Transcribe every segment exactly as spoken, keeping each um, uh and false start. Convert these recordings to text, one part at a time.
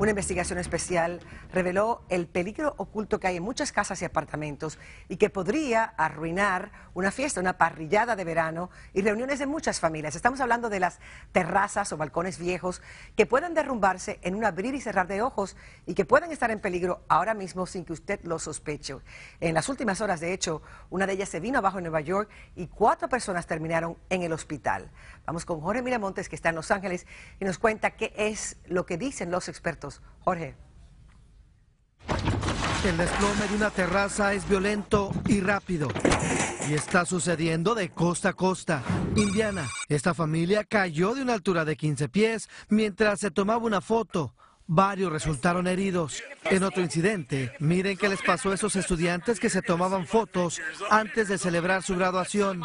Una investigación especial reveló el peligro oculto que hay en muchas casas y apartamentos y que podría arruinar una fiesta, una parrillada de verano y reuniones de muchas familias. Estamos hablando de las terrazas o balcones viejos que pueden derrumbarse en un abrir y cerrar de ojos y que pueden estar en peligro ahora mismo sin que usted lo sospeche. En las últimas horas, de hecho, una de ellas se vino abajo en Nueva York y cuatro personas terminaron en el hospital. Vamos con Jorge Miramontes, que está en Los Ángeles, y nos cuenta qué es lo que dicen los expertos. Jorge. El desplome de una terraza es violento y rápido y está sucediendo de costa a costa. Indiana, esta familia cayó de una altura de quince pies mientras se tomaba una foto. Varios resultaron heridos. En otro incidente, miren qué les pasó a esos estudiantes que se tomaban fotos antes de celebrar su graduación.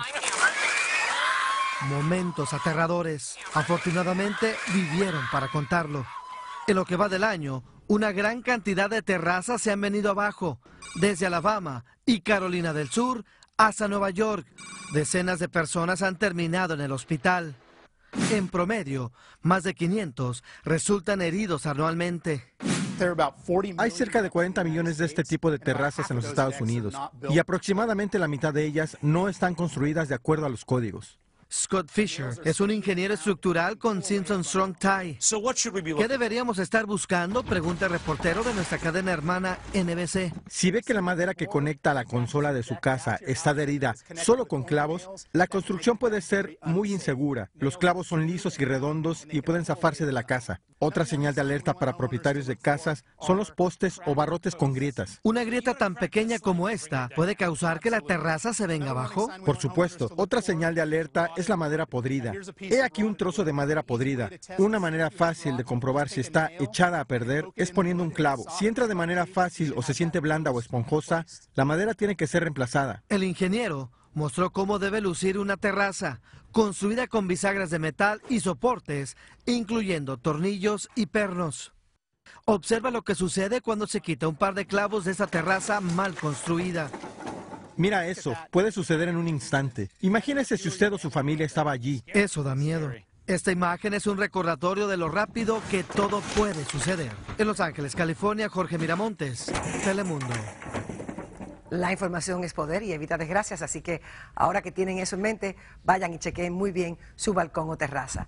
Momentos aterradores. Afortunadamente, vivieron para contarlo. En lo que va del año, una gran cantidad de terrazas se han venido abajo, desde Alabama y Carolina del Sur hasta Nueva York. Decenas de personas han terminado en el hospital. En promedio, más de quinientos resultan heridos anualmente. Hay cerca de cuarenta millones de este tipo de terrazas en los Estados Unidos y aproximadamente la mitad de ellas no están construidas de acuerdo a los códigos. Scott Fisher es un ingeniero estructural con Simpson Strong Tie. ¿Qué deberíamos estar buscando?, pregunta el reportero de nuestra cadena hermana N B C. Si ve que la madera que conecta a la consola de su casa está adherida solo con clavos, la construcción puede ser muy insegura. Los clavos son lisos y redondos y pueden zafarse de la casa. Otra señal de alerta para propietarios de casas son los postes o barrotes con grietas. ¿Una grieta tan pequeña como esta puede causar que la terraza se venga abajo? Por supuesto. Otra señal de alerta es la madera podrida. He aquí un trozo de madera podrida. Una manera fácil de comprobar si está echada a perder es poniendo un clavo. Si entra de manera fácil o se siente blanda o esponjosa, la madera tiene que ser reemplazada. El ingeniero mostró cómo debe lucir una terraza, construida con bisagras de metal y soportes, incluyendo tornillos y pernos. Observa lo que sucede cuando se quita un par de clavos de esa terraza mal construida. Mira eso, puede suceder en un instante. Imagínese si usted o su familia estaba allí. Eso da miedo. Esta imagen es un recordatorio de lo rápido que todo puede suceder. En Los Ángeles, California, Jorge Miramontes, Telemundo. La información es poder y evita desgracias, así que ahora que tienen eso en mente, vayan y chequeen muy bien su balcón o terraza.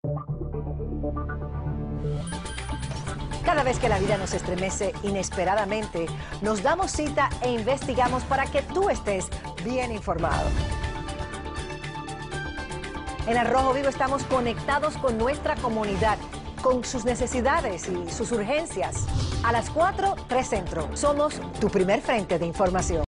Cada vez que la vida nos estremece inesperadamente, nos damos cita e investigamos para que tú estés bien informado. En Al Rojo Vivo estamos conectados con nuestra comunidad, con sus necesidades y sus urgencias. A las cuatro, tres Centro. Somos tu primer frente de información.